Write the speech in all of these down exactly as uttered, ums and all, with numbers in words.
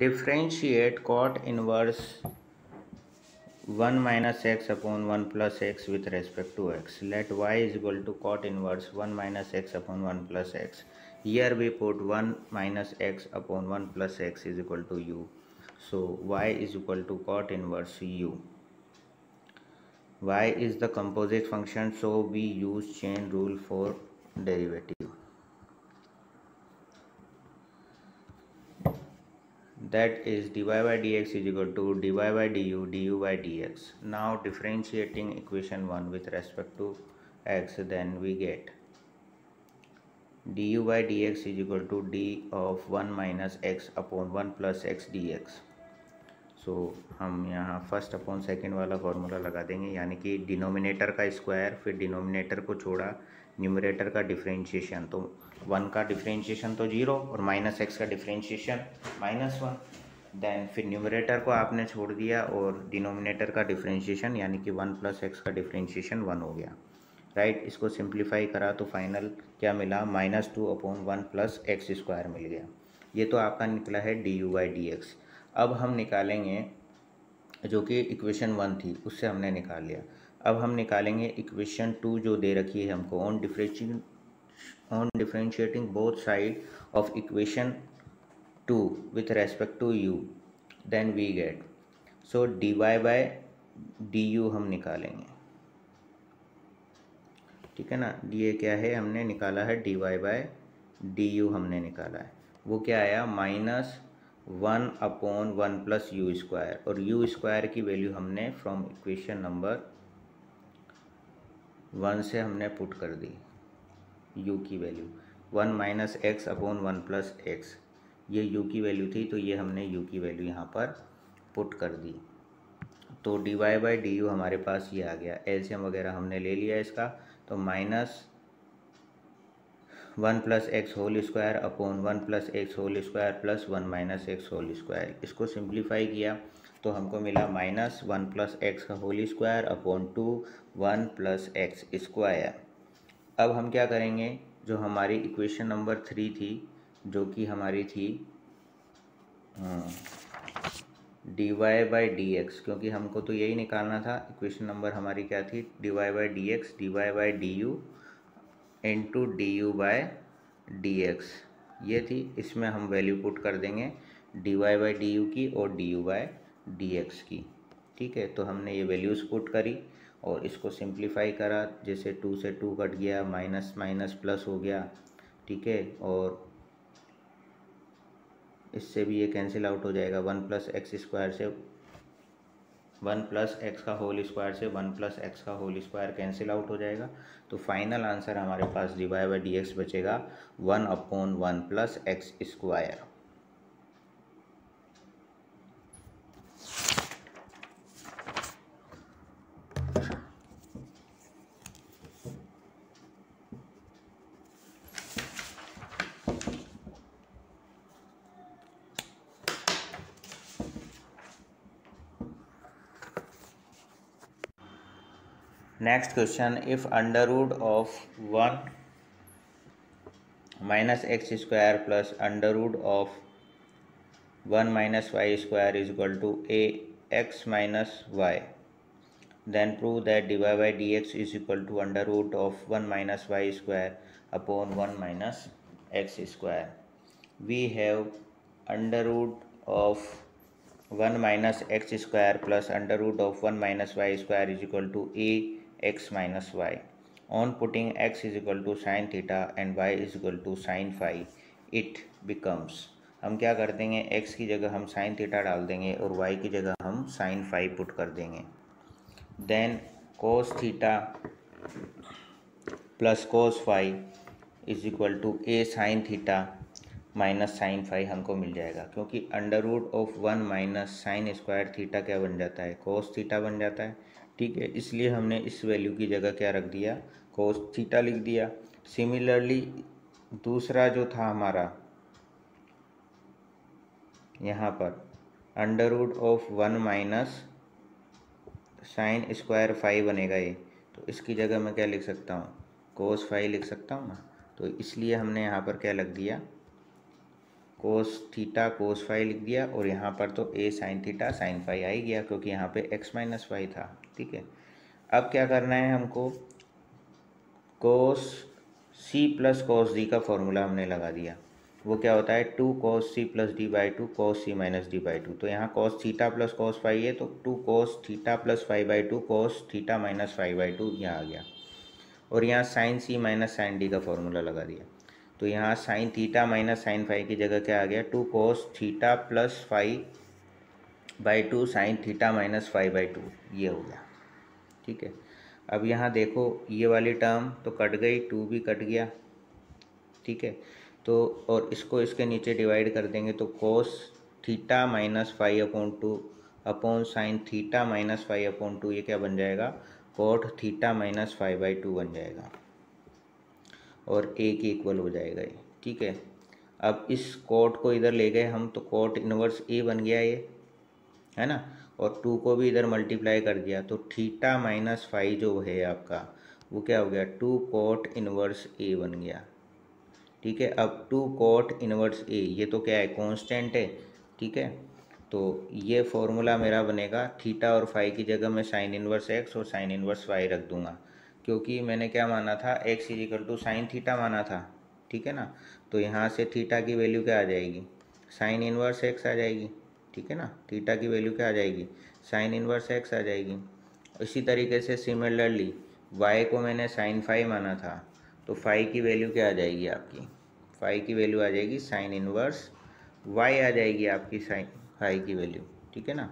Differentiate cot inverse one minus x upon one plus x with respect to x. Let y is equal to cot inverse one minus x upon one plus x. Here we put one minus x upon one plus x is equal to u. So y is equal to cot inverse u. Y is the composite function, so we use chain rule for derivative. That is dy by dx is equal to dy by du du by dx. Now differentiating equation one with respect to x, then we get du by dx is equal to d of one minus x upon one plus x dx. So so, हम यहाँ first upon second वाला formula लगा देंगे, यानी कि denominator का square फिर denominator को छोड़ा न्यूमरेटर का डिफरेंशिएशन. तो वन का डिफरेंशिएशन तो जीरो और माइनस एक्स का डिफरेंशिएशन माइनस वन. देन फिर न्यूमरेटर को आपने छोड़ दिया और डिनोमिनेटर का डिफरेंशिएशन यानी कि वन प्लस एक्स का डिफरेंशिएशन वन हो गया. Right right? इसको सिंप्लीफाई करा तो फाइनल क्या मिला, minus two upon one plus x square मिल गया. ये तो आपका निकला है d u by d x. अब हम निकालेंगे जो कि इक्वेशन वन थी उससे हमने निकाल लिया. अब हम निकालेंगे इक्वेशन टू जो दे रखी है हमको. On differentiating on differentiating both side of equation two with respect to u, then we get so d y by d u हम निकालेंगे. ठीक है ना. डी ए क्या है हमने निकाला है, d y by d u हमने निकाला है. वो क्या आया, minus one upon one plus u square. और यू स्क्वायर की वैल्यू हमने फ्रॉम इक्वेशन नंबर वन से हमने पुट कर दी. यू की value one minus x upon one plus x, ये यू की वैल्यू थी, तो ये हमने यू की वैल्यू यहाँ पर पुट कर दी. तो d y by d u हमारे पास ये आ गया. एलसीएम वगैरह हमने ले लिया इसका. तो minus one plus x whole square upon one plus x whole square plus one minus x whole square. इसको सिंप्लीफाई किया तो हमको मिला माइनस वन प्लस एक्स का whole square upon two one plus x square. अब हम क्या करेंगे, जो हमारी इक्वेशन नंबर थ्री थी जो कि हमारी थी d y by d x, क्योंकि हमको तो यही निकालना था. इक्वेशन नंबर हमारी क्या थी, d y by d x d y by d u into d u by d x ये थी. इसमें हम वैल्यू पुट कर देंगे d y by d u की और d u by d x की. ठीक है. तो हमने ये वैल्यूज़ पुट करी और इसको सिंप्लीफाई करा. जैसे टू से टू कट गया, माइनस माइनस प्लस हो गया. ठीक है. और इससे भी ये कैंसिल आउट हो जाएगा. वन प्लस एक्स स्क्वायर से वन प्लस एक्स का होल स्क्वायर से वन प्लस एक्स का होल स्क्वायर कैंसिल आउट हो जाएगा. तो फाइनल आंसर हमारे पास d y by d x बचेगा one upon one plus x square. Next question, if under root of one minus x square plus under root of one minus y square is equal to a x minus y, then prove that dy by dx is equal to under root of one minus y square upon one minus x square. We have under root of one minus x square plus under root of one minus y square is equal to a x minus y. On putting x is equal to sin theta and y is equal to sin phi, it becomes, हम क्या कर देंगे, x की जगह हम sin theta डाल देंगे और y की जगह हम sin phi पुट कर देंगे. Then cos theta plus cos phi is equal to a sin theta minus sine phi हमको मिल जाएगा, क्योंकि under root of one minus sine square theta क्या बन जाता है, कोस थीटा बन जाता है. ठीक है. इसलिए हमने इस वैल्यू की जगह क्या रख दिया, कोस थीटा लिख दिया. सिमिलरली दूसरा जो था हमारा यहाँ पर under root of one minus sine square phi बनेगा ये, तो इसकी जगह मैं क्या लिख सकता हूँ, कोस फाई लिख सकता हूँ ना. तो इसलिए हमने यहाँ पर क्या लग दिया, कोस थीटा कोस फाई लिख दिया, और यहाँ पर तो a sine theta sine phi आ ही गया क्योंकि यहाँ पे एक्स माइनस वाई था। ठीक है, अब क्या करना है हमको, cos C plus cos D का फॉर्मूला हमने लगा दिया। वो क्या होता है, two cos C plus D by two cos C minus D by two. तो यहाँ cos theta plus cos phi है, तो two cos theta plus five by two cos theta minus five by two यहाँ आ गया। और यहाँ sine C minus sine D का फॉर्मूला लगा दिया, तो यहाँ sign theta minus sine five की जगह क्या आ गया, two cos theta plus five by two sine theta minus five by two, ये हो गया। ठीक है, अब यहाँ देखो ये वाली टर्म तो कट गई, टू भी कट गया। ठीक है, तो और इसको इसके नीचे डिवाइड कर देंगे तो cos theta minus five upon two upon sine theta minus five upon two, ये क्या बन जाएगा, cot theta minus five by two बन जाएगा, और ए की इक्वल हो जाएगा ये। ठीक है, अब इस कोट को इधर ले गए हम तो कोट इनवर्स ए बन गया ये, है ना, और टू को भी इधर मल्टीप्लाई कर दिया तो थीटा माइनस फाइव जो है आपका वो क्या हो गया, टू कोट इनवर्स ए बन गया। ठीक है, अब टू कोट इनवर्स ए, ये तो क्या है, कांस्टेंट है। ठीक है, तो ये फॉर्मूला मेरा बनेगा, थीटा और फाई की जगह मैं साइन इनवर्स एक्स और साइन इनवर्स वाई रख दूंगा, क्योंकि मैंने क्या माना था, x is equal to sine theta माना था। ठीक है ना, तो यहाँ से थीटा की वैल्यू क्या आ जाएगी, साइन इनवर्स एक्स आ जाएगी। ठीक है ना, थीटा की वैल्यू क्या आ जाएगी, साइन इनवर्स एक्स आ जाएगी। इसी तरीके से सिमिलरली वाई को मैंने साइन फाई माना था, तो फाई की वैल्यू क्या आ जाएगी आपकी, फाई की वैल्यू आ जाएगी साइन इनवर्स वाई आ जाएगी आपकी साइन फाई की वैल्यू। ठीक है ना,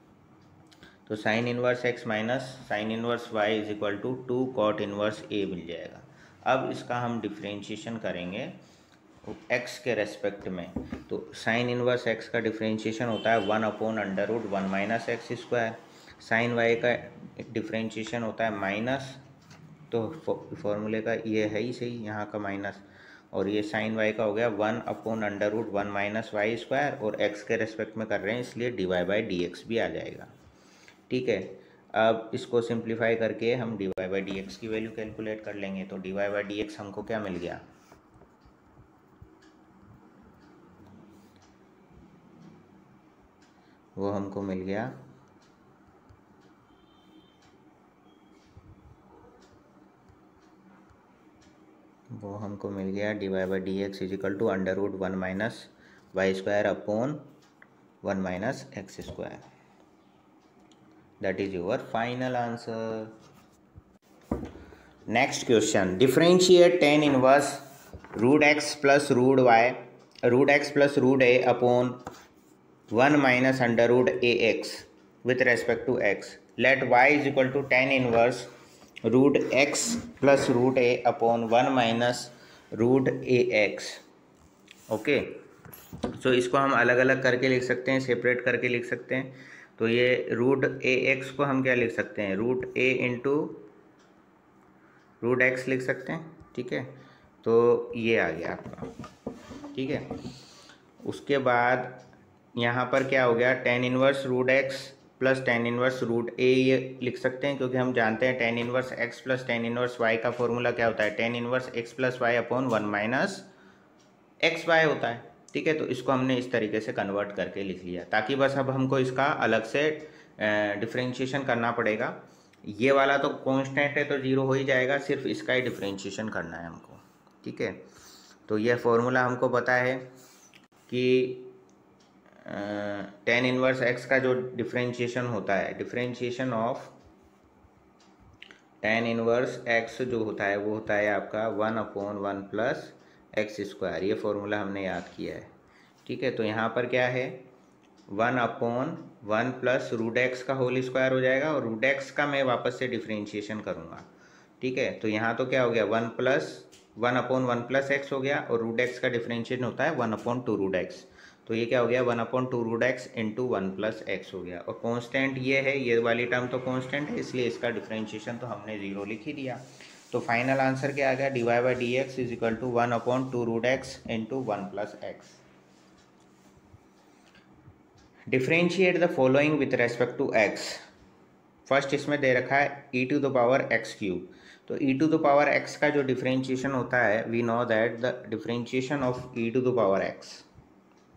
तो sine inverse x minus sine inverse y is equal to two cot inverse a मिल जाएगा। अब इसका हम डिफ्रेंशिएशन करेंगे एक्स के रेस्पेक्ट में, तो साइन इनवर्स एक्स का डिफ्रेंशिएशन होता है one upon under root one minus x square, sine y का डिफ्रेंशिएशन होता है माइनस, तो फॉर्मूले का ये है ही सही यहाँ का माइनस, और ये साइन वाई का हो गया one upon under root one minus y square, और एक्स के रेस्पेक्ट में कर रहे हैं इसलिए d y by d x भी आ जाएगा। ठीक है, अब इसको सिंप्लीफाई करके हम d y by d x की वैल्यू कैलकुलेट कर लेंगे, तो d y by d x हमको क्या मिल गया, वो हमको मिल गया वो हमको मिल गया d y by d x is equal to under root one minus y square upon one minus x square. That is your final answer. Next question, differentiate tan inverse root x plus root y root x plus root a upon one minus under root a x with respect to x, let y is equal to tan inverse root x plus root a upon one minus root a x. Okay, so इसको हम अलग अलग करके लिख सकते हैं, separate करके लिख सकते हैं। तो ये रूट ए एक्स को हम क्या लिख सकते हैं, root a into root x लिख सकते हैं। ठीक है, तो ये आ गया आपका। ठीक है, उसके बाद यहाँ पर क्या हो गया, tan inverse root x plus tan inverse root a ये लिख सकते हैं, क्योंकि हम जानते हैं tan inverse x plus tan inverse y का फॉर्मूला क्या होता है, tan inverse x plus y upon one minus x y होता है। ठीक है, तो इसको हमने इस तरीके से कन्वर्ट करके लिख लिया, ताकि बस अब हमको इसका अलग से डिफ्रेंशिएशन करना पड़ेगा। ये वाला तो कांस्टेंट है तो जीरो हो ही जाएगा, सिर्फ इसका ही डिफ्रेंशिएशन करना है हमको। ठीक है, तो यह फॉर्मूला हमको पता है कि टेन इनवर्स एक्स का जो डिफ्रेंशिएशन होता है, differentiation of tan inverse x जो होता है वो होता है आपका one upon one plus x square. ये फॉर्मूला हमने याद किया है। ठीक है, तो यहाँ पर क्या है, one upon one plus root x का होल स्क्वायर हो जाएगा, और रूट एक्स का मैं वापस से डिफ्रेंशिएशन करूँगा। ठीक है, तो यहाँ तो क्या हो गया, one plus one upon one plus x हो गया, और रूट एक्स का डिफ्रेंशिएशन होता है one upon two root x, तो ये क्या हो गया, one upon two root x into one plus x हो गया। और कांस्टेंट ये है, ये वाली टर्म तो कांस्टेंट है, इसलिए इसका डिफ्रेंशिएशन तो हमने जीरो लिख ही दिया। तो फाइनल आंसर क्या आ गया, d y by d x is equal to one upon two root x into one plus x. Differentiate the following with respect to x. First इसमें दे रखा है e to the power x cube, तो e to the power x का जो differentiation होता है, we know that the differentiation of e to the power x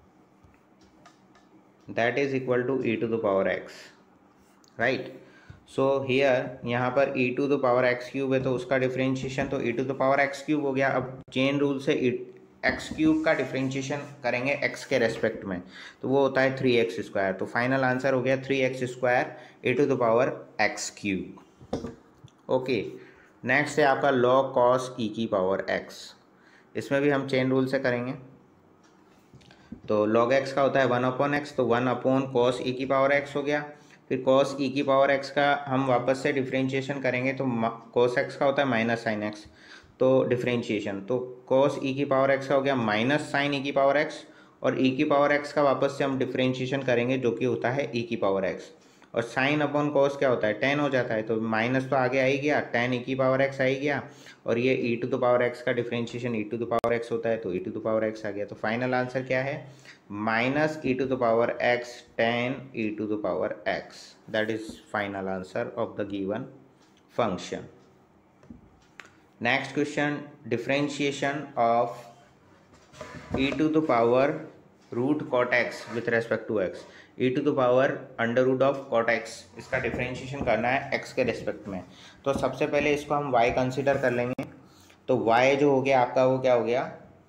that is equal to e to the power x, right. So here यहाँ पर e to the power x cube है तो उसका differentiation तो e to the power x cube हो गया। अब chain rule से एक्स क्यूब का डिफ्रेंशिएशन करेंगे x के रेस्पेक्ट में तो वो होता है थ्री एक्स स्क्वायर। तो फाइनल आंसर हो गया three x square e to the power x cube. Okay, next है आपका log cos e की पावर x। इसमें भी हम चेन रूल से करेंगे। तो log x का होता है वन अपॉन एक्स, तो वन अपॉन कॉस ई की पावर x हो गया। फिर cos e की पावर x का हम वापस से डिफ्रेंशिएशन करेंगे तो cos x का होता है माइनस साइन x, तो डिफ्रेंशिएशन तो cos e की पावर x का हो गया माइनस साइन e की पावर x, और e की पावर x का वापस से हम डिफ्रेंशिएशन करेंगे जो कि होता है e की पावर x, और साइन अपॉन कॉस क्या होता है टेन हो जाता है, तो माइनस तो आगे आ ही गया, टेन e की पावर x आ ही गया, और ये e to the power x का differentiation e to the power x होता है तो e to the power x आ गया। तो फाइनल आंसर क्या है minus e to the power x tan e to the power x, that is final answer of the given function. Next question, differentiation of e to the power root cot x with respect to x, e to the power under root of cot x, इसका differentiation करना है x के respect में। तो सबसे पहले इसको हम वाई कंसिडर कर लेंगे। तो वाई जो हो गया आपका वो क्या हो गया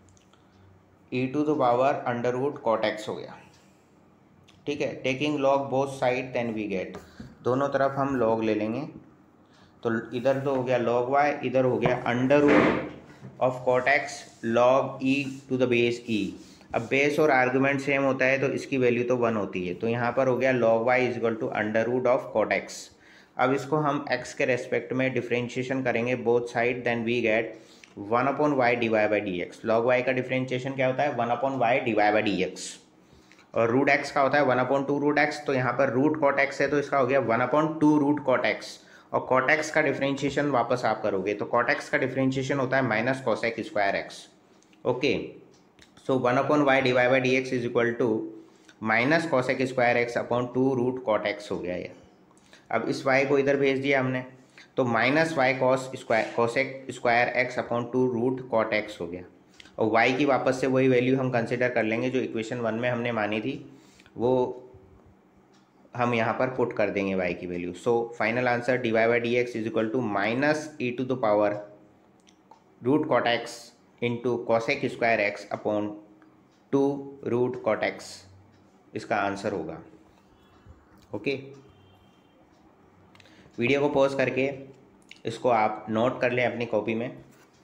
e to the power under root cot x हो गया, ठीक है। Taking log both side then we get, दोनों तरफ हम लॉग ले लेंगे तो इधर तो हो गया लॉग वाई, इधर हो गया under root of cot x log e to the base e. अब बेस और आर्गुमेंट सेम होता है तो इसकी वैल्यू तो वन होती है, तो यहाँ पर हो गया log y is equal to under root of cot x. अब इसको हम एक्स के रेस्पेक्ट में डिफ्रेंशिएशन करेंगे both side then we get one upon y d y by d x. Log y का डिफ्रेंशिएशन क्या होता है one upon y d y by d x, और रूट एक्स का होता है one upon two root x, तो यहाँ पर रूट कॉट एक्स है तो इसका हो गया one upon two root cot x, और कॉट एक्स का डिफ्रेंशिएशन वापस आप करोगे तो कॉट एक्स का डिफ्रेंशिएशन होता है minus cosec square x. Okay, so one upon y d y by d x is equal to minus cosec square x upon two root cot x हो गया ये। अब इस वाई को इधर भेज दिया हमने तो minus y cos square cosec square x upon two root cot x हो गया, और y की वापस से वही वैल्यू हम कंसिडर कर लेंगे जो इक्वेशन वन में हमने मानी थी, वो हम यहाँ पर पुट कर देंगे y की value. So final answer d y by d x is equal to minus e to the power root cot x into cosec square x upon two root cot x, इसका answer होगा। ओके, video को pause करके इसको आप note कर लें अपनी कॉपी में।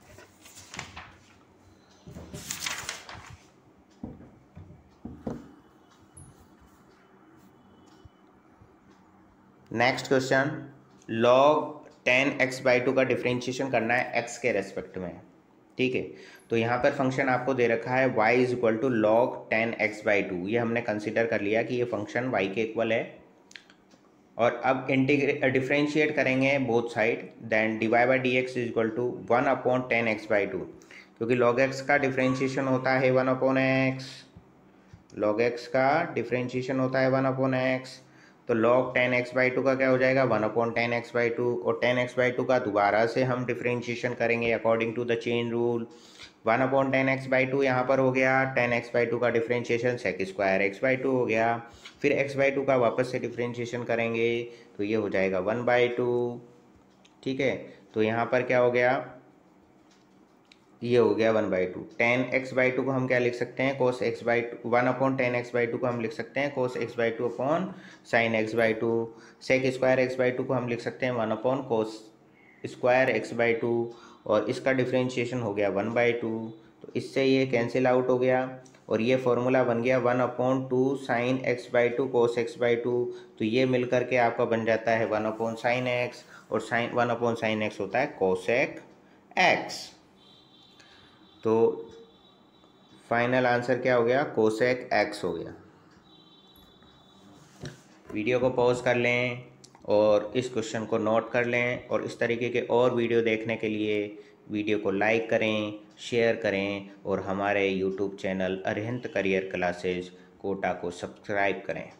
Next question, log tan x by two का डिफ्रेंशिएशन करना है एक्स के रेस्पेक्ट में, ठीक है। तो यहाँ पर फंक्शन आपको दे रखा है y is equal to log tan x by two, ये हमने कंसिडर कर लिया कि ये फंक्शन y के इक्वल है, और अब इंटीग्रेट डिफ्रेंशिएट करेंगे both side then d y by d x is equal to one upon tan x by two, क्योंकि लॉग एक्स का डिफ्रेंशिएशन होता है one upon x, log x का डिफ्रेंशिएशन होता है वन अपॉन एक्स, तो log tan x by two का क्या हो जाएगा one upon tan x by two, और टेन एक्स बाई टू का दोबारा से हम डिफ्रेंशिएशन करेंगे according to the chain rule, one upon tan x by two यहाँ पर हो गया, टेन एक्स बाई टू का differentiation sec square x by two हो गया, फिर एक्स बाई टू का वापस से डिफ्रेंशिएशन करेंगे तो ये हो जाएगा वन बाई टू, ठीक है। तो यहाँ पर क्या हो गया ये हो गया one by two, tan x by two को हम क्या लिख सकते हैं cos x by two, one upon tan x by two को हम लिख सकते हैं cos x by two upon sine x by two, sec square x by two को हम लिख सकते हैं one upon cos square x by two, और इसका डिफ्रेंशिएशन हो गया वन बाई टू, तो इससे ये कैंसिल आउट हो गया, और ये फॉर्मूला बन गया one upon two sine x by two cos x by two, तो ये मिल करके आपका बन जाता है वन अपॉन साइन एक्स, और sine one upon sine x होता है कोसेक एक्स। तो फाइनल आंसर क्या हो गया कोसेक एक्स हो गया। वीडियो को पॉज कर लें और इस क्वेश्चन को नोट कर लें, और इस तरीके के और वीडियो देखने के लिए वीडियो को लाइक करें, शेयर करें, और हमारे YouTube channel Arihant career classes Kota को सब्सक्राइब करें।